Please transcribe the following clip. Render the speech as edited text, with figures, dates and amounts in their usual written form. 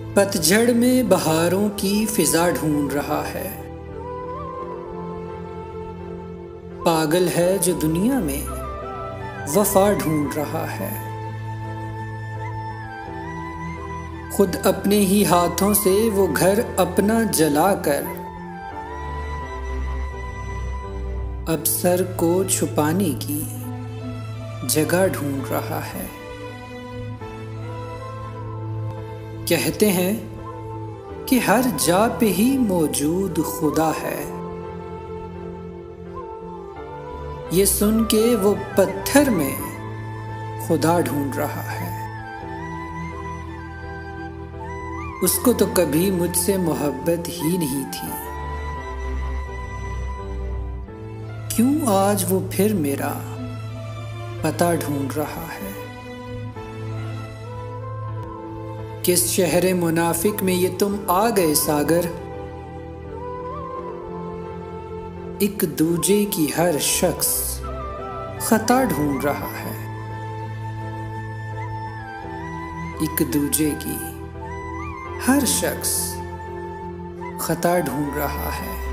पतझड़ में बहारों की फिजा ढूंढ रहा है। पागल है जो दुनिया में वफा ढूंढ रहा है। खुद अपने ही हाथों से वो घर अपना जलाकर अब सर को छुपाने की जगह ढूंढ रहा है। कहते हैं कि हर जा पे ही मौजूद खुदा है। ये सुन के वो पत्थर में खुदा ढूंढ रहा है। उसको तो कभी मुझसे मोहब्बत ही नहीं थी, क्यों आज वो फिर मेरा पता ढूंढ रहा है। किस शहरे मुनाफिक में ये तुम आ गए सागर, एक दूजे की हर शख्स खता ढूंढ रहा है। एक दूजे की हर शख्स खता ढूंढ रहा है।